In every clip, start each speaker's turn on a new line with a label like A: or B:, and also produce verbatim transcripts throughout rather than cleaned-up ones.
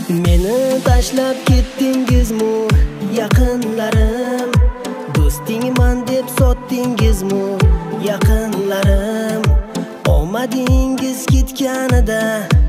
A: Meni tashlab ketdingizmi yaqinlarim? Do'stingman deb sotdingizmi yaqinlarim? Omadingiz ketganida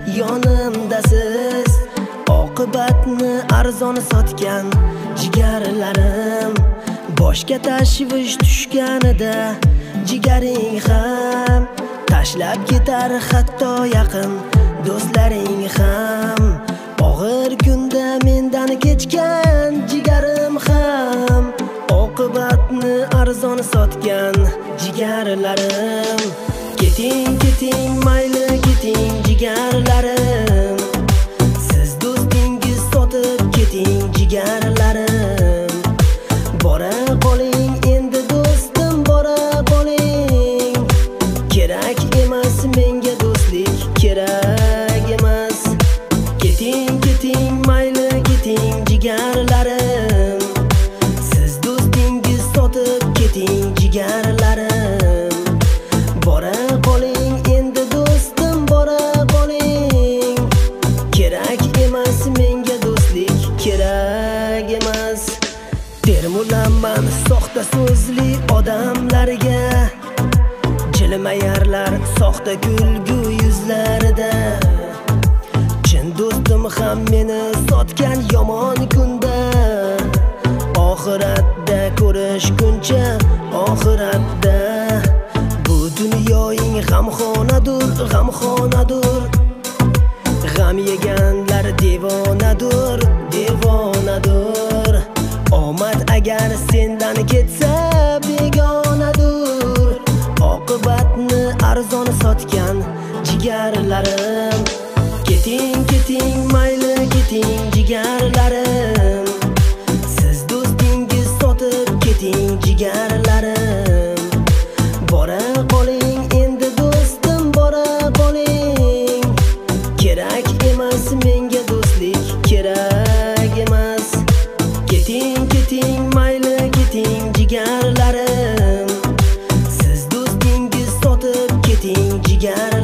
A: yonimdasiz. Oqibatni arzon sotgan jigarlarim. Boshga tashvish tushganida jigaring ham tashlab ketar, hatto yaqin do'stlaring ham. Og'ir kunda mendan kechgan jigarim ham oqibatni arzon sotgan jigarlarim. Keting keting mayli keting jigarlarim. Siz do'stingiz sotib keting jigarlarim. Bora qoling endi do'stim, bora qoling. Kerak emas menga do'stlik, kerak emas. Keting keting mayli keting jigarlarim. Siz do'stingiz sotib keting jigarlarim. Bora qoling endi do'stim, bora qoling. Kerak emas menga do'stlik, kerak emas. Termulaman soxta so'zli odamlarga, jilmayarlar soxta kulgu yuzlarida. Chin do'stim ham meni sotgan yomon kunda. Oxiratda ko'rishguncha, oxiratda. Bu dunyoning g'amxonadur, g'amxonadur. G'am yeganlar devonadur, devonadur. Omad agar sendan ketsa begonadur. Oqibatni arzon sotgan jigarlarim. Keting keting mayli keting jigarlarim. Siz do'stingiz sotib keting jigarlarim. Bora qoling endi do'stim, bora qoling. Kerak emas menga do'stlik, kerak emas. Keting keting mayli keting jigarlarim. Siz do'stingiz sotib keting jigarlarim.